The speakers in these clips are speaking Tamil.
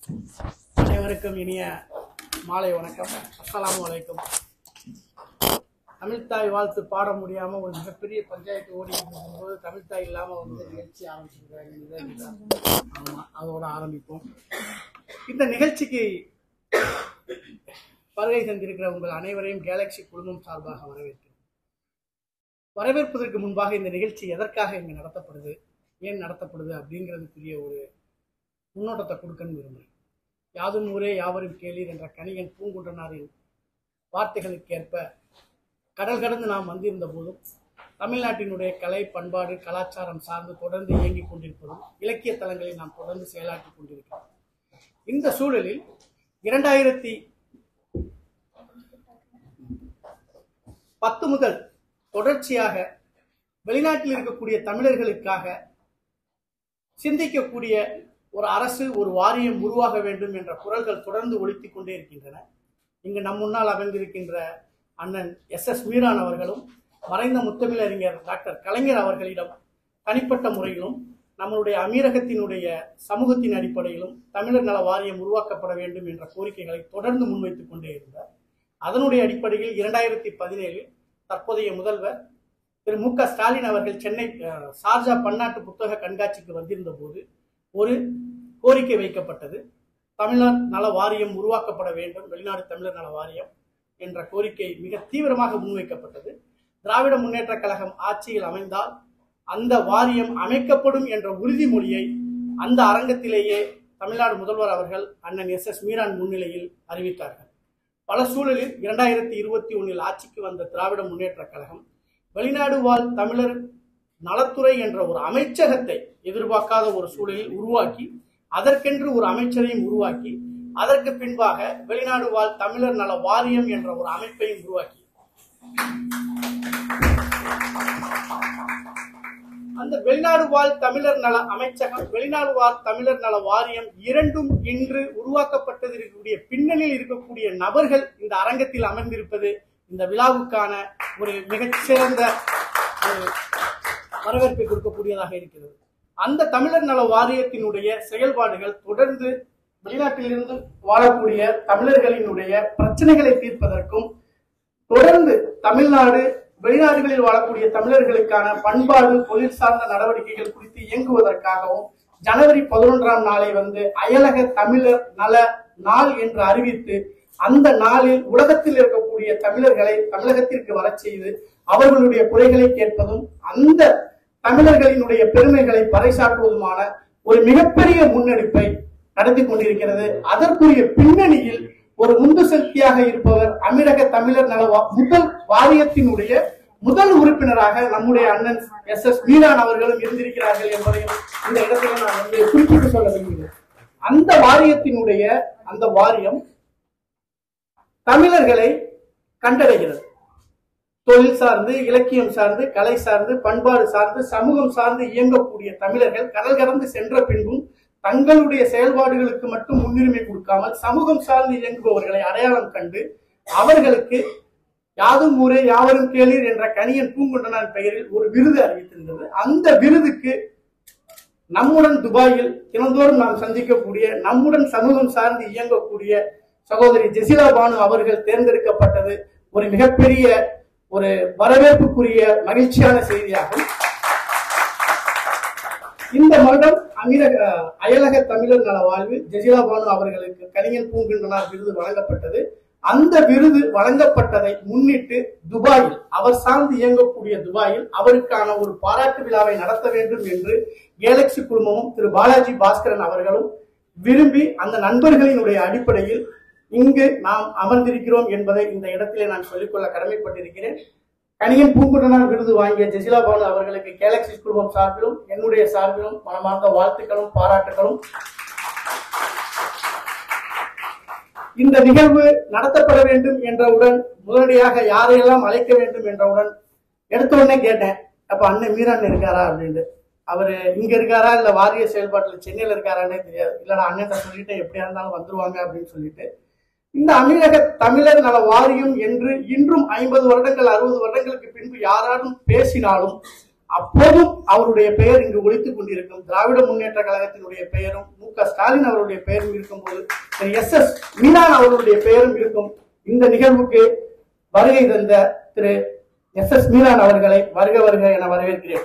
அனைவருக்கும் இனிய மாலை வணக்கம். அஸ்ஸலாமு அலைக்கும். தமிழ்தாய் வாழ்த்து பாட முடியாமல் ஒரு மிகப்பெரிய பஞ்சாயத்து ஓடி இருக்கும்போது தமிழ்தாய் இல்லாமல் வந்து நிகழ்ச்சி ஆரம்பிச்சிருக்காங்க. ஆமாம், அதோட ஆரம்பிப்போம். இந்த நிகழ்ச்சிக்கு வருகை தந்திருக்கிற உங்கள் அனைவரையும் கேலக்ஸி குழுமம் சார்பாக வரவேற்கிறேன். வரவேற்பதற்கு முன்பாக இந்த நிகழ்ச்சி எதற்காக இங்கு நடத்தப்படுது, ஏன் நடத்தப்படுது அப்படிங்கிறதுக்குரிய ஒரு முன்னோட்டத்தை கொடுக்கன்னு விரும்புகிறேன். யாதும் ஊரே யாவரும் கேளீர் என்ற கணியன் பூங்குன்றனாரின் வார்த்தைகளுக்கேற்ப கடல் கடந்து நாம் வந்திருந்த போதும் தமிழ்நாட்டினுடைய கலை, பண்பாடு, கலாச்சாரம் சார்ந்து தொடர்ந்து இயங்கிக் கொண்டிருப்பதும் இலக்கிய தலங்களில் நாம் தொடர்ந்து செயலாற்றிக் கொண்டிருக்கிறோம். இந்த சூழலில் 2010 முதல் தொடர்ச்சியாக வெளிநாட்டில் இருக்கக்கூடிய தமிழர்களுக்காக சிந்திக்கக்கூடிய ஒரு அரசு, ஒரு வாரியம் உருவாக வேண்டும் என்ற குரல்கள் தொடர்ந்து ஒலித்துக் கொண்டே இருக்கின்றன. இங்கு நம் முன்னால் அமைந்திருக்கின்ற அண்ணன் எஸ் மீரான் அவர்களும் மறைந்த முத்தமிழறிஞர் டாக்டர் கலைஞர் அவர்களிடம் தனிப்பட்ட முறையிலும் நம்மளுடைய அமீரகத்தினுடைய சமூகத்தின் அடிப்படையிலும் தமிழர் நல வாரியம் உருவாக்கப்பட வேண்டும் என்ற கோரிக்கைகளை தொடர்ந்து முன்வைத்துக் கொண்டே இருந்தார். அதனுடைய அடிப்படையில் 2017 தற்போதைய முதல்வர் திரு மு.க. ஸ்டாலின் அவர்கள் சென்னை ஷார்ஜா பன்னாட்டு புத்தக கண்காட்சிக்கு வந்திருந்த போது ஒரு கோரிக்கை வைக்கப்பட்டது. தமிழர் நல வாரியம் உருவாக்கப்பட வேண்டும், வெளிநாடு தமிழர் நல வாரியம் என்ற கோரிக்கை மிக தீவிரமாக முன்வைக்கப்பட்டது. திராவிட முன்னேற்ற கழகம் ஆட்சியில் அமைந்தால் அந்த வாரியம் அமைக்கப்படும் என்ற உறுதிமொழியை அந்த அரங்கத்திலேயே தமிழ்நாடு முதல்வர் அவர்கள் அண்ணன் எஸ் மீரான் முன்னிலையில் அறிவித்தார்கள். பல சூழலில் 2021 ஆட்சிக்கு வந்த திராவிட முன்னேற்ற கழகம் வெளிநாடு வாழ் தமிழர் நலத்துறை என்ற ஒரு அமைச்சகத்தை எதிர்பார்க்காத ஒரு சூழலில் உருவாக்கி, அதற்கென்று ஒரு அமைச்சரையும் உருவாக்கி, அதற்கு பின்பாக வெளிநாடு வாழ் தமிழர் நல வாரியம் என்ற ஒரு அமைப்பையும் உருவாக்கி, அந்த வெளிநாடு வாழ் தமிழர் நல அமைச்சகம், வெளிநாடு வாழ் தமிழர் நல வாரியம் இரண்டும் இன்று உருவாக்கப்பட்டதற்குரிய பின்னணியில் இருக்கக்கூடிய நபர்கள் இந்த அரங்கத்தில் அமர்ந்திருப்பது இந்த விழாவுக்கான ஒரு மிகச்சிறந்த வரவேற்பை கொடுக்கக்கூடியதாக இருக்கிறது. அந்த தமிழர் நல வாரியத்தினுடைய செயல்பாடுகள் தொடர்ந்து வெளிநாட்டிலிருந்து வாழக்கூடிய தமிழர்களினுடைய பிரச்சனைகளை தீர்ப்பதற்கும், தொடர்ந்து தமிழ்நாடு வெளிநாடுகளில் வாழக்கூடிய தமிழர்களுக்கான பண்பாடு, தொழில் சார்ந்த நடவடிக்கைகள் குறித்து இயங்குவதற்காகவும் ஜனவரி 11ஆம் நாளை அயலக தமிழர் நல நாள் என்று அறிவித்து அந்த நாளில் உலகத்தில் இருக்கக்கூடிய தமிழர்களை தமிழகத்திற்கு வர செய்து அவர்களுடைய குறைகளை கேட்பதும் அந்த தமிழர்களினுடைய பெருமைகளை பறைசாற்றுவதுமான ஒரு மிகப்பெரிய முன்னெடுப்பை நடத்தி கொண்டிருக்கிறது. அதற்குரிய பின்னணியில் ஒரு உந்து சக்தியாக இருப்பவர் அமீரக தமிழர் நல முதல் வாரியத்தினுடைய முதல் உறுப்பினராக நம்முடைய அண்ணன் எஸ் மீரான் அவர்களும் இருந்திருக்கிறார்கள் என்பதையும் இந்த இடத்துல நான் குறிப்பிட்டு சொல்ல விரும்புகிறேன். அந்த வாரியத்தினுடைய அந்த வாரியம் தமிழர்களை கண்டடைகிறது. தொழில் சார்ந்து, இலக்கியம் சார்ந்து, கலை சார்ந்து, பண்பாடு சார்ந்து, சமூகம் சார்ந்து இயங்கக்கூடிய தமிழர்கள் கடல் கடந்து சென்ற பின்பும் தங்களுடைய செயல்பாடுகளுக்கு மட்டும் முன்னுரிமை கொடுக்காமல் சமூகம் சார்ந்து இயங்குபவர்களை அடையாளம் கண்டு அவர்களுக்கு யாதும் ஊரே யாவரும் கேளீர் என்ற கணியன் பூங்குன்றனார் பெயரில் ஒரு விருது அறிவித்திருந்தது. அந்த விருதுக்கு நம்முடன் துபாயில் தினந்தோறும் நாம் சந்திக்கக்கூடிய, நம்முடன் சமூகம் சார்ந்து இயங்கக்கூடிய சகோதரி ஜெசிலா பானு அவர்கள் தேர்ந்தெடுக்கப்பட்டது ஒரு மிகப்பெரிய ஒரு வரவேற்புக்குரிய மகிழ்ச்சியான செய்தியாகும். இந்த வருடம் அயலக தமிழர் நல வாழ்வு ஜெசிலா பானு அவர்களுக்கு கணியன் பூங்குன்றனார் விருது வழங்கப்பட்டது. அந்த விருது வழங்கப்பட்டதை முன்னிட்டு துபாயில், அவர் சார்ந்து இயங்கக்கூடிய துபாயில் அவருக்கான ஒரு பாராட்டு விழாவை நடத்த வேண்டும் என்று கேலக்ஸி குழுமமும் திரு பாலாஜி பாஸ்கரன் அவர்களும் விரும்பி அந்த நண்பர்களினுடைய அடிப்படையில் இங்கு நாம் அமர்ந்திருக்கிறோம் என்பதை இந்த இடத்திலே நான் சொல்லிக்கொள்ள கடமைப்பட்டிருக்கிறேன். கணியன் பூங்குன்றனார் விருது வாங்கிய ஜெசிலா பானு அவர்களுக்கு கேலக்ஸி குழுமம் சார்பிலும் என்னுடைய சார்பிலும் மனமார்ந்த வாழ்த்துக்களும் பாராட்டுகளும். இந்த நிகழ்வு நடத்தப்பட வேண்டும் என்றவுடன் முதலடியாக யாரையெல்லாம் அழைக்க வேண்டும் என்றவுடன் எடுத்த உடனே கேட்டேன், அப்ப அண்ணன் மீரான் இருக்காரா அப்படின்ட்டு. அவரு இங்க இருக்காரா இல்ல வாரிய செயல்பாட்டில் சென்னையில இருக்காரான்னே தெரியாது. இல்லடா அண்ணன் சொல்லிட்டு எப்படியா இருந்தாலும் வந்துருவாங்க அப்படின்னு சொல்லிட்டு இந்த அமீரக தமிழர் நல வாரியம் என்று இன்றும் 50 வருடங்கள் 60 வருடங்களுக்கு பின்பு யாராலும் பேசினாலும் அப்போதும் அவருடைய பெயர் இங்கு ஒலித்துக் கொண்டிருக்கும். திராவிட முன்னேற்ற கழகத்தினுடைய பெயரும் மு.க. ஸ்டாலின் அவருடைய பெயரும் இருக்கும்போது எஸ்.எஸ். மீனான் அவர்களுடைய பெயரும் இருக்கும். இந்த நிகழ்வுக்கு வருகை தந்த திரு எஸ்.எஸ். மீனான் அவர்களை வருக வருக என வரவேற்கிறேன்.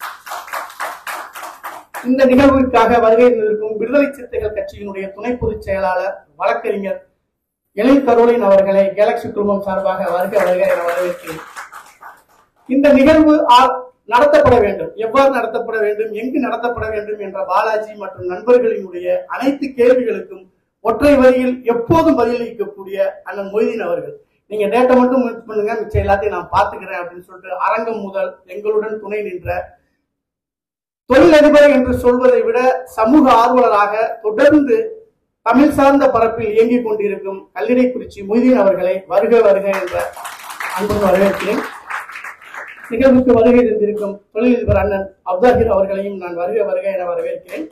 இந்த நிகழ்வுக்காக வருகை தந்திருக்கும் விடுதலை சிறுத்தைகள் கட்சியினுடைய துணை பொதுச் செயலாளர் வழக்கறிஞர் எழில் கரோலின் அவர்களை கேலக்சி குழுமம் சார்பாக வருக வருக என வரவேற்கிறேன். இந்த நிகழ்வு நடத்தப்பட வேண்டும், எவ்வாறு நடத்தப்பட வேண்டும், எங்கு நடத்தப்பட வேண்டும் என்ற பாலாஜி மற்றும் நண்பர்களினுடைய அனைத்து கேள்விகளுக்கும் ஒற்றை வரியில் எப்போதும் பதிலளிக்கக்கூடிய அண்ணன் மொய்தீன் அவர்கள், நீங்க டேட்டா மட்டும் முயற்சி பண்ணுங்க, மிச்சம் எல்லாத்தையும் நான் பாத்துக்கிறேன் அப்படின்னு சொல்லிட்டு அரங்கம் முதல் எங்களுடன் துணை நின்ற தொழிலதிபர் என்று சொல்வதை விட சமூக ஆர்வலராக தொடர்ந்து தமிழ் சார்ந்த பரப்பில் இயங்கிக் கொண்டிருக்கும் கல்லிடைக்குறிச்சி மொய்தீன் அவர்களை வருக வருக என்ற அன்புடன் வரவேற்கிறேன். நிகழ்வுக்கு வருகை தந்திருக்கும் தொழிலதிபர் அண்ணன் அப்தாஹிர் அவர்களையும் நான் வருக வருக என வரவேற்கிறேன்.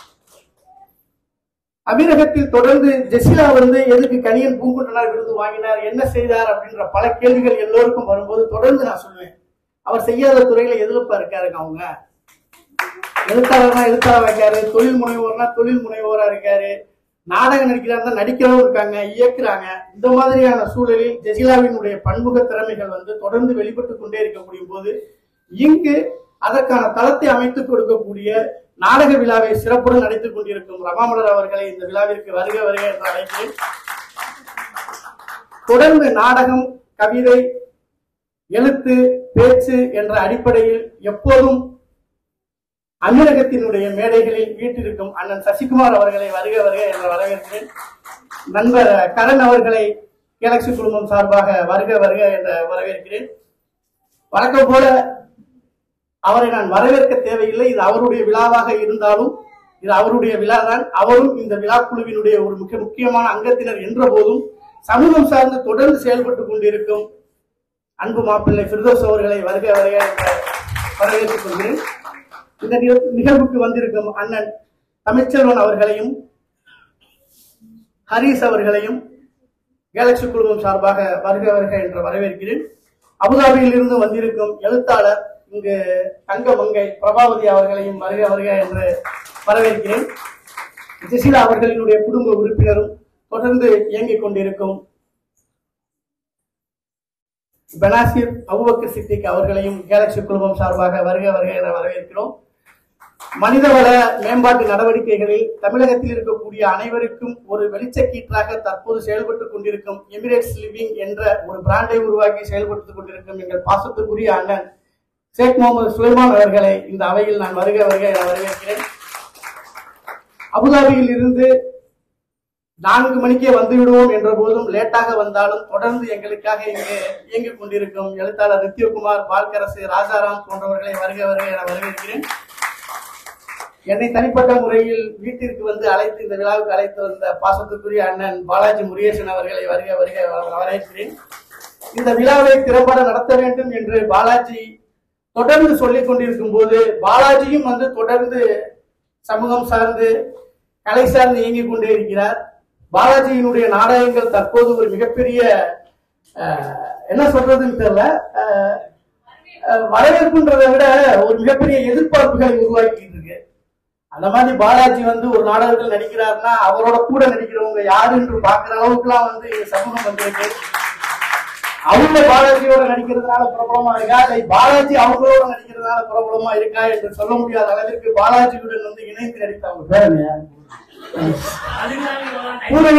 அமீரகத்தில் தொடர்ந்து ஜெசிலா எதுக்கு கனியன் பூங்குன்றனார் விருது வாங்கினார், என்ன செய்தார் அப்படின்ற பல கேள்விகள் எல்லோருக்கும் வரும்போது தொடர்ந்து நான் சொல்லுவேன், அவர் செய்யாத துறையில எதிர்ப்பா இருக்காருங்க. அவங்க எழுத்தாளர்னா எழுத்தாளர் இருக்காரு, தொழில் முனைவோர்னா தொழில் முனைவோரா இருக்காரு, நாடகம் நடிக்கிறாங்க நடிக்கிறவங்க இருக்காங்க, இயக்குறாங்க. இந்த மாதிரியான சூழலில் ஜெசிலாவினுடைய பன்முக திறமைகள் தொடர்ந்து வெளிப்பட்டு கொண்டே இருக்கக்கூடிய போது இங்கு அதற்கான தளத்தை அமைத்துக் கொடுக்கக்கூடிய நாடக விழாவை சிறப்புடன் நடித்துக் கொண்டிருக்கும் ரமாமலர் அவர்களை இந்த விழாவிற்கு வருக வருக என்று அழைக்கிறேன். தொடர்ந்து நாடகம், கவிதை, எழுத்து, பேச்சு என்ற அடிப்படையில் எப்போதும் அமீரகத்தினுடைய மேடைகளில் வீட்டிருக்கும் அண்ணன் சசிகுமார் அவர்களை வருக வருக என்ற வரவேற்கிறேன். நண்பர் கரண் அவர்களை கேலக்சி குழுமம் சார்பாக வருக வருக என்ற வரவேற்கிறேன். வழக்கம் போல அவரை நான் வரவேற்க தேவையில்லை, இது அவருடைய விழாவாக இருந்தாலும் இது அவருடைய விழாதான். அவரும் இந்த விழா குழுவினுடைய ஒரு மிக முக்கியமான அங்கத்தினர் என்ற போதும் சமூகம் சார்ந்து தொடர்ந்து செயல்பட்டுக் கொண்டிருக்கும் அன்பு மாப்பிள்ளை ஃபிர்தோஸ் அவர்களை வருக வருக என்ற வரவேற்றுக் கொள்கிறேன். இந்த நிகழ்வுக்கு வந்திருக்கும் அண்ணன் தமிழ்ச்செல்வன் அவர்களையும் ஹரிஸ் அவர்களையும் கேலக்சி குழுமம் சார்பாக வருக வருக என்று வரவேற்கிறேன். அபுதாபியில் இருந்து வந்திருக்கும் எழுத்தாளர் இங்கு தங்க மங்கை பிரபாவதி அவர்களையும் வருக வருக என்று வரவேற்கிறேன். ஜெசிலா அவர்களினுடைய குடும்ப உறுப்பினரும் தொடர்ந்து இயங்கிக் கொண்டிருக்கும் பெனாசிர் அபுபக்கர் சித்திக் அவர்களையும் கேலக்சி குழுமம் சார்பாக வருக வருக என வரவேற்கிறோம். மனிதவள மேம்பாட்டு நடவடிக்கைகளில் தமிழகத்தில் இருக்கக்கூடிய அனைவருக்கும் ஒரு வெளிச்சக்கீற்றாக தற்போது செயல்பட்டுக் கொண்டிருக்கும் எமிரேட்ஸ் லிவிங் என்ற ஒரு பிராண்டை உருவாக்கி செயல்பட்டுக் கொண்டிருக்கும் எங்கள் பாசத்துக்குரிய அண்ணன் ஷேக் முகமது சுலைமான் அவர்களை இந்த அவையில் நான் வருக வருக என வரவேற்கிறேன். அபுதாபியில் இருந்து 4 மணிக்கே வந்துவிடுவோம் என்ற போதும் லேட்டாக வந்தாலும் தொடர்ந்து எங்களுக்காக இங்கே இயங்கிக் கொண்டிருக்கும் எழுத்தாளர் நித்யகுமார், பால்கரசு, ராஜாராம் போன்றவர்களை வருக வருக என வரவேற்கிறேன். என்னை தனிப்பட்ட முறையில் வீட்டிற்கு அழைத்து இந்த விழாவுக்கு அழைத்து வந்த பாசத்துக்குரிய அண்ணன் பாலாஜி முருகேசன் அவர்களை வருக வருக வரவேற்கிறேன். இந்த விழாவை திறம்பட நடத்த வேண்டும் என்று பாலாஜி தொடர்ந்து சொல்லிக் கொண்டிருக்கும் போது பாலாஜியும் தொடர்ந்து சமூகம் சார்ந்து கலை சார்ந்து இயங்கிக் கொண்டே இருக்கிறார். பாலாஜியினுடைய நாடகங்கள் தற்போது ஒரு மிகப்பெரிய என்ன சொல்றதுன்னு தெரியல, வரவேற்புன்றதை விட ஒரு மிகப்பெரிய எதிர்பார்ப்புகளை உருவாக்கிட்டு இருக்கு. அந்த மாதிரி பாலாஜி ஒரு நாடகத்தில் நடிக்கிறாருன்னா அவரோட கூட நடிக்கிறவங்க யாரு என்று பாக்குற அளவுக்குலாம் சமூகம் வந்திருக்கு. அவங்க பாலாஜியோட நடிக்கிறதுனால பிரபலமா இருக்கா, இல்லை பாலாஜி அவங்களோட நடிக்கிறதுனால பிரபலமா இருக்கா என்று சொல்ல முடியாத அளவிற்கு பாலாஜியுடன் இணைந்து நடித்த அவங்க பேர் பூரணி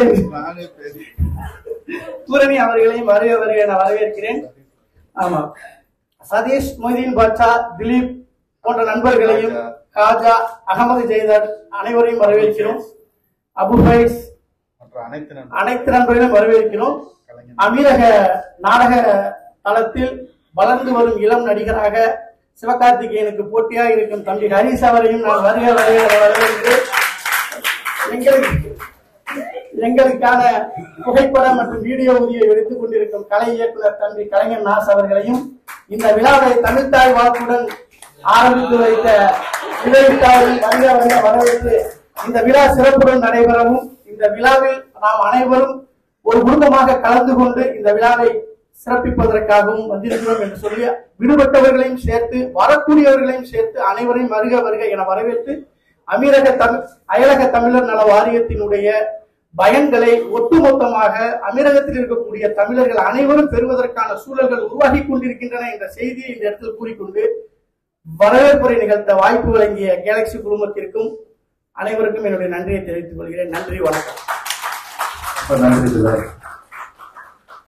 அவர்களையும் வருக வருக என வரவேற்கிறேன். ஆமா, சதீஷ், மொய்தீன் பாட்சா, திலீப் போன்ற நண்பர்களையும், காஜா, அகமது ஜெய்தர் அனைவரையும் வரவேற்கிறோம். அபு ஃபைஸ் அனைத்து நண்பர்களையும் வரவேற்கிறோம். அமீரக நாடக தளத்தில் வளர்ந்து வரும் இளம் நடிகராக சிவகார்த்திகேயனுக்கு போட்டியாக இருக்கும் தம்பி ஹரிஸ் அவரையும் நான் வருக வருக வரவேற்கிறேன். எங்களுக்கான புகைப்படம் மற்றும் வீடியோ உதவியை எடுத்துக் கொண்டிருக்கும் கலை இயக்குனர் தம்பி கலைஞர் நாஸ் அவர்களையும், இந்த விழாவை தமிழ்தாய் வாழ்த்துடன் ஆரம்பித்து வைத்த விளைவிட்டாளர்கள் வருக வருக வரவேற்று இந்த விழா சிறப்புடன் நடைபெறவும், இந்த விழாவில் நாம் அனைவரும் ஒரு குடும்பமாக கலந்து கொண்டு இந்த விழாவை சிறப்பிப்பதற்காகவும் வந்திருக்கிறோம் என்று சொல்லி விடுபட்டவர்களையும் சேர்த்து வரக்கூடியவர்களையும் சேர்த்து அனைவரையும் வருக வருக என வரவேற்று அயலக தமிழர் நல வாரியத்தினுடைய பயன்களை ஒட்டுமொத்தமாக அமீரகத்தில் இருக்கக்கூடிய தமிழர்கள் அனைவரும் பெறுவதற்கான சூழல்கள் உருவாகி கொண்டிருக்கின்றன என்ற செய்தியை இந்த இடத்தில் கூறிக்கொண்டு வரவேற்புரை நிகழ்த்த வாய்ப்பு வழங்கிய கேலக்சி குழுமத்திற்கும் அனைவருக்கும் என்னுடைய நன்றியை தெரிவித்துக் கொள்கிறேன். நன்றி, வணக்கம். நன்றி.